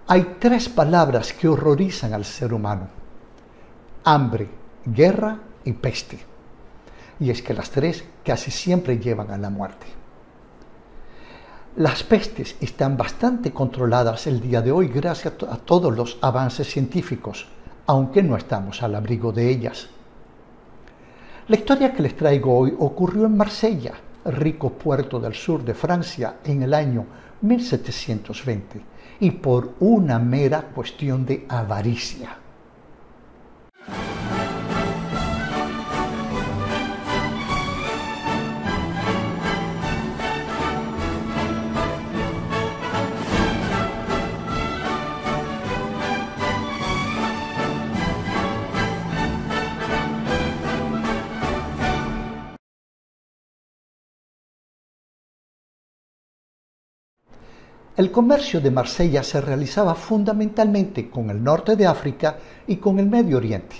Hay tres palabras que horrorizan al ser humano: hambre, guerra y peste. Y es que las tres casi siempre llevan a la muerte. Las pestes están bastante controladas el día de hoy gracias a todos los avances científicos, aunque no estamos al abrigo de ellas. La historia que les traigo hoy ocurrió en Marsella, rico puerto del sur de Francia, en el año 1720, y por una mera cuestión de avaricia. El comercio de Marsella se realizaba fundamentalmente con el norte de África y con el Medio Oriente.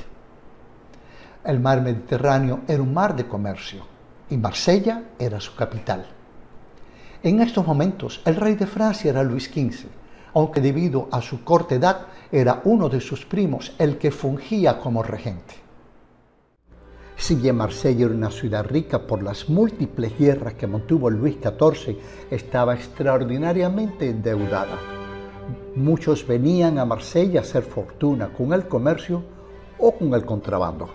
El mar Mediterráneo era un mar de comercio y Marsella era su capital. En estos momentos el rey de Francia era Luis XV, aunque debido a su corta edad era uno de sus primos el que fungía como regente. Si bien Marsella era una ciudad rica por las múltiples guerras que mantuvo Luis XIV, estaba extraordinariamente endeudada. Muchos venían a Marsella a hacer fortuna con el comercio o con el contrabando.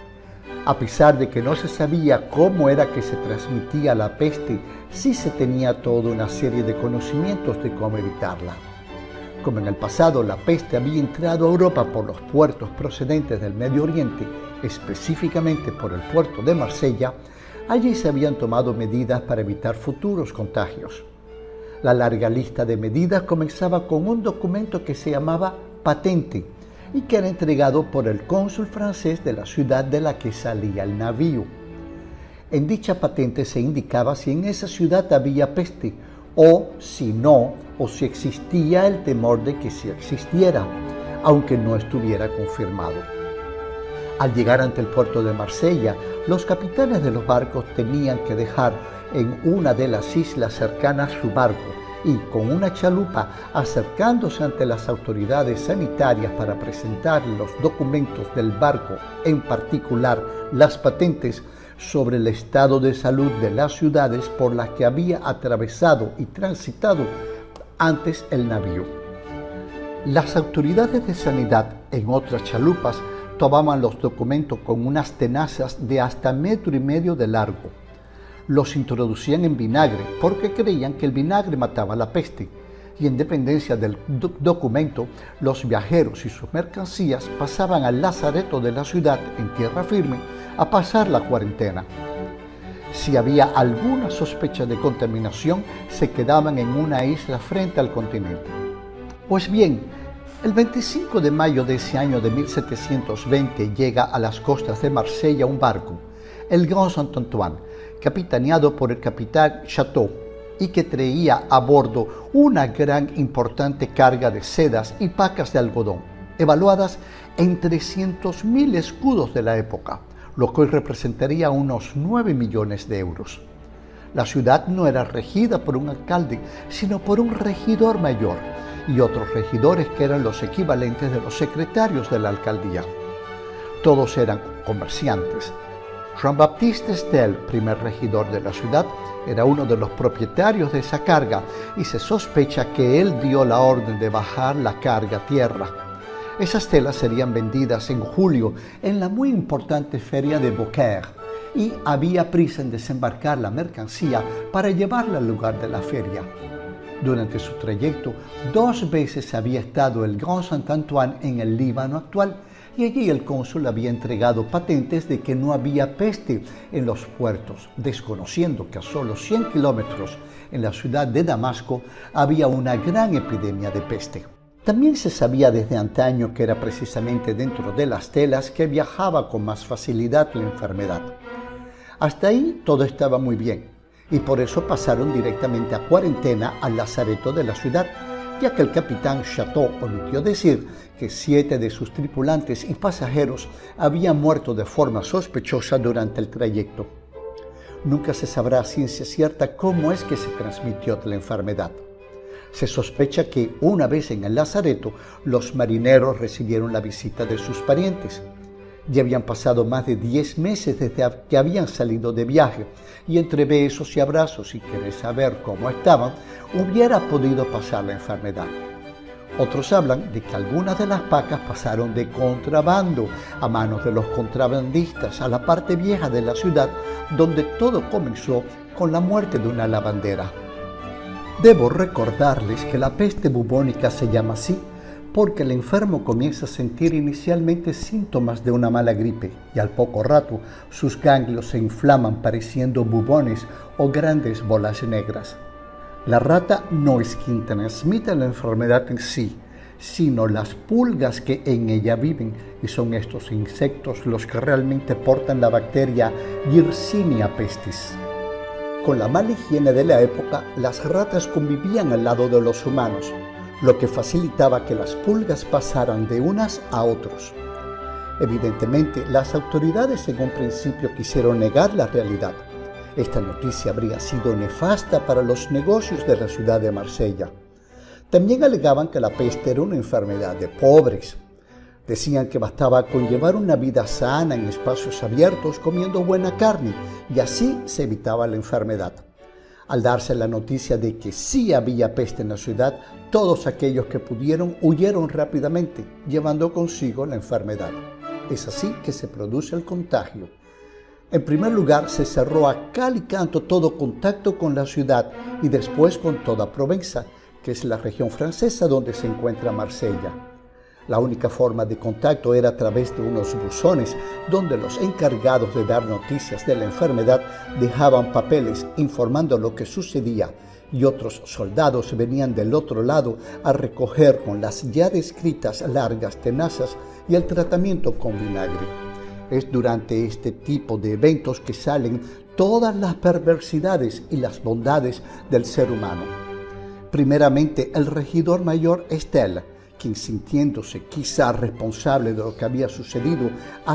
A pesar de que no se sabía cómo era que se transmitía la peste, sí se tenía toda una serie de conocimientos de cómo evitarla. Como en el pasado la peste había entrado a Europa por los puertos procedentes del Medio Oriente, específicamente por el puerto de Marsella, allí se habían tomado medidas para evitar futuros contagios. La larga lista de medidas comenzaba con un documento que se llamaba patente y que era entregado por el cónsul francés de la ciudad de la que salía el navío. En dicha patente se indicaba si en esa ciudad había peste o si no, o si existía el temor de que sí existiera, aunque no estuviera confirmado. Al llegar ante el puerto de Marsella, los capitanes de los barcos tenían que dejar en una de las islas cercanas su barco y con una chalupa, acercándose ante las autoridades sanitarias para presentar los documentos del barco, en particular las patentes sobre el estado de salud de las ciudades por las que había atravesado y transitado antes el navío. Las autoridades de sanidad en otras chalupas tomaban los documentos con unas tenazas de hasta 1,5 metros de largo. Los introducían en vinagre porque creían que el vinagre mataba la peste, y en dependencia del documento, los viajeros y sus mercancías pasaban al lazareto de la ciudad en tierra firme a pasar la cuarentena. Si había alguna sospecha de contaminación, se quedaban en una isla frente al continente. Pues bien, el 25 de mayo de ese año de 1720 llega a las costas de Marsella un barco, el Grand Saint-Antoine, capitaneado por el capitán Chateau, y que traía a bordo una gran importante carga de sedas y pacas de algodón, evaluadas en 300.000 escudos de la época, lo que hoy representaría unos 9 millones de euros. La ciudad no era regida por un alcalde, sino por un regidor mayor, y otros regidores que eran los equivalentes de los secretarios de la alcaldía. Todos eran comerciantes. Jean-Baptiste Estelle, primer regidor de la ciudad, era uno de los propietarios de esa carga y se sospecha que él dio la orden de bajar la carga a tierra. Esas telas serían vendidas en julio en la muy importante feria de Beaucaire y había prisa en desembarcar la mercancía para llevarla al lugar de la feria. Durante su trayecto, 2 veces había estado el Grand Saint-Antoine en el Líbano actual y allí el cónsul había entregado patentes de que no había peste en los puertos, desconociendo que a solo 100 kilómetros en la ciudad de Damasco había una gran epidemia de peste. También se sabía desde antaño que era precisamente dentro de las telas que viajaba con más facilidad la enfermedad. Hasta ahí todo estaba muy bien, y por eso pasaron directamente a cuarentena al lazareto de la ciudad, ya que el capitán Chateau omitió decir que 7 de sus tripulantes y pasajeros habían muerto de forma sospechosa durante el trayecto. Nunca se sabrá a ciencia cierta cómo es que se transmitió la enfermedad. Se sospecha que una vez en el lazareto, los marineros recibieron la visita de sus parientes. Ya habían pasado más de 10 meses desde que habían salido de viaje, y entre besos y abrazos y querer saber cómo estaban, hubiera podido pasar la enfermedad. Otros hablan de que algunas de las pacas pasaron de contrabando a manos de los contrabandistas a la parte vieja de la ciudad, donde todo comenzó con la muerte de una lavandera. Debo recordarles que la peste bubónica se llama así porque el enfermo comienza a sentir inicialmente síntomas de una mala gripe y al poco rato sus ganglios se inflaman pareciendo bubones o grandes bolas negras. La rata no es quien transmite la enfermedad en sí, sino las pulgas que en ella viven, y son estos insectos los que realmente portan la bacteria Yersinia pestis. Con la mala higiene de la época, las ratas convivían al lado de los humanos, lo que facilitaba que las pulgas pasaran de unas a otros. Evidentemente, las autoridades en un principio quisieron negar la realidad. Esta noticia habría sido nefasta para los negocios de la ciudad de Marsella. También alegaban que la peste era una enfermedad de pobres. Decían que bastaba con llevar una vida sana en espacios abiertos, comiendo buena carne, y así se evitaba la enfermedad. Al darse la noticia de que sí había peste en la ciudad, todos aquellos que pudieron huyeron rápidamente, llevando consigo la enfermedad. Es así que se produce el contagio. En primer lugar, se cerró a cal y canto todo contacto con la ciudad y después con toda Provenza, que es la región francesa donde se encuentra Marsella. La única forma de contacto era a través de unos buzones donde los encargados de dar noticias de la enfermedad dejaban papeles informando lo que sucedía y otros soldados venían del otro lado a recoger con las ya descritas largas tenazas y el tratamiento con vinagre. Es durante este tipo de eventos que salen todas las perversidades y las bondades del ser humano. Primeramente, el regidor mayor Estel, quien sintiéndose quizá responsable de lo que había sucedido,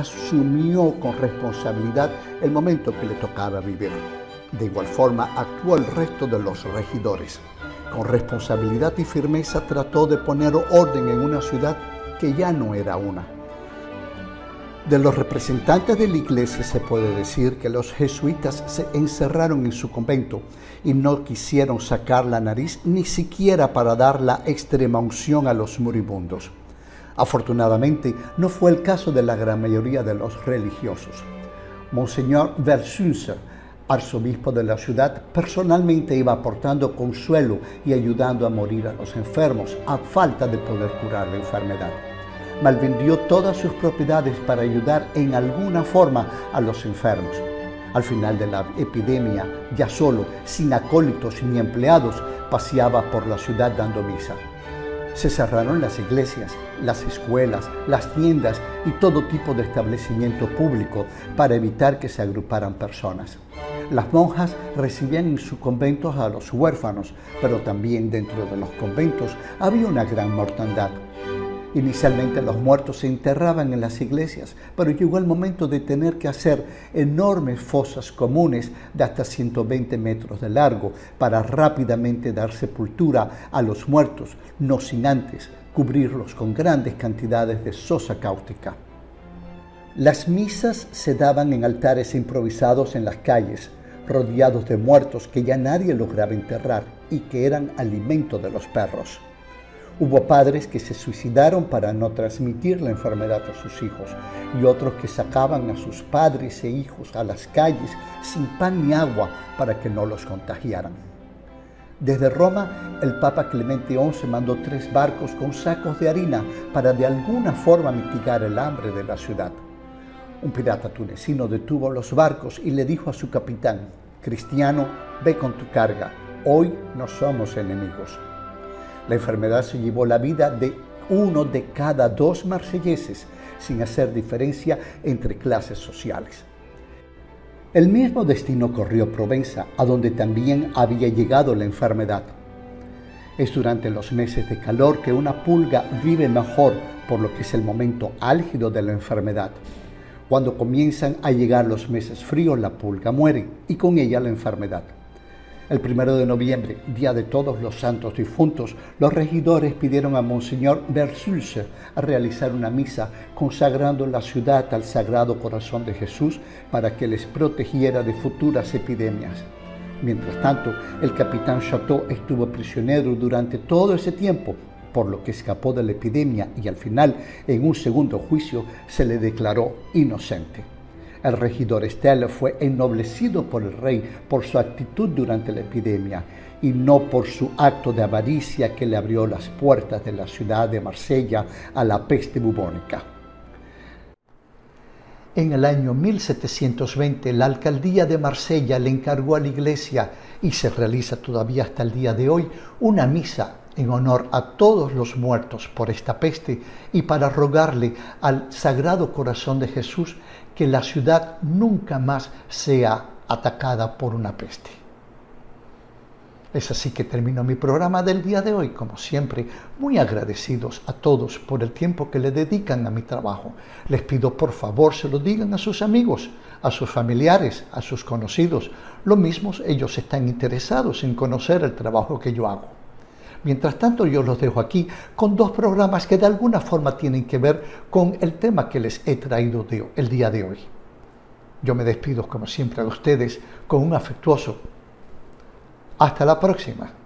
asumió con responsabilidad el momento que le tocaba vivir. De igual forma actuó el resto de los regidores. Con responsabilidad y firmeza trató de poner orden en una ciudad que ya no era una. De los representantes de la iglesia se puede decir que los jesuitas se encerraron en su convento y no quisieron sacar la nariz ni siquiera para dar la extrema unción a los moribundos. Afortunadamente, no fue el caso de la gran mayoría de los religiosos. Monseñor Versunce, arzobispo de la ciudad, personalmente iba aportando consuelo y ayudando a morir a los enfermos a falta de poder curar la enfermedad. Malvendió todas sus propiedades para ayudar en alguna forma a los enfermos. Al final de la epidemia, ya solo, sin acólitos ni empleados, paseaba por la ciudad dando misa. Se cerraron las iglesias, las escuelas, las tiendas y todo tipo de establecimiento público para evitar que se agruparan personas. Las monjas recibían en sus conventos a los huérfanos, pero también dentro de los conventos había una gran mortandad. Inicialmente los muertos se enterraban en las iglesias, pero llegó el momento de tener que hacer enormes fosas comunes de hasta 120 metros de largo para rápidamente dar sepultura a los muertos, no sin antes cubrirlos con grandes cantidades de sosa cáustica. Las misas se daban en altares improvisados en las calles, rodeados de muertos que ya nadie lograba enterrar y que eran alimento de los perros. Hubo padres que se suicidaron para no transmitir la enfermedad a sus hijos y otros que sacaban a sus padres e hijos a las calles sin pan ni agua para que no los contagiaran. Desde Roma, el Papa Clemente XI mandó 3 barcos con sacos de harina para de alguna forma mitigar el hambre de la ciudad. Un pirata tunecino detuvo los barcos y le dijo a su capitán: «Cristiano, ve con tu carga, hoy no somos enemigos». La enfermedad se llevó la vida de 1 de cada 2 marselleses, sin hacer diferencia entre clases sociales. El mismo destino corrió Provenza, a donde también había llegado la enfermedad. Es durante los meses de calor que una pulga vive mejor, por lo que es el momento álgido de la enfermedad. Cuando comienzan a llegar los meses fríos, la pulga muere y con ella la enfermedad. El 1 de noviembre, Día de Todos los Santos Difuntos, los regidores pidieron a Monseñor Versulce a realizar una misa consagrando la ciudad al Sagrado Corazón de Jesús para que les protegiera de futuras epidemias. Mientras tanto, el capitán Chateau estuvo prisionero durante todo ese tiempo, por lo que escapó de la epidemia y al final, en un segundo juicio, se le declaró inocente. El regidor Estelle fue ennoblecido por el rey por su actitud durante la epidemia y no por su acto de avaricia que le abrió las puertas de la ciudad de Marsella a la peste bubónica. En el año 1720, la alcaldía de Marsella le encargó a la iglesia, y se realiza todavía hasta el día de hoy, una misa en honor a todos los muertos por esta peste y para rogarle al Sagrado Corazón de Jesús que la ciudad nunca más sea atacada por una peste. Es así que termino mi programa del día de hoy, como siempre, muy agradecidos a todos por el tiempo que le dedican a mi trabajo. Les pido por favor se lo digan a sus amigos, a sus familiares, a sus conocidos. Lo mismo, ellos están interesados en conocer el trabajo que yo hago. Mientras tanto, yo los dejo aquí con dos programas que de alguna forma tienen que ver con el tema que les he traído el día de hoy. Yo me despido, como siempre, de ustedes con un afectuoso hasta la próxima.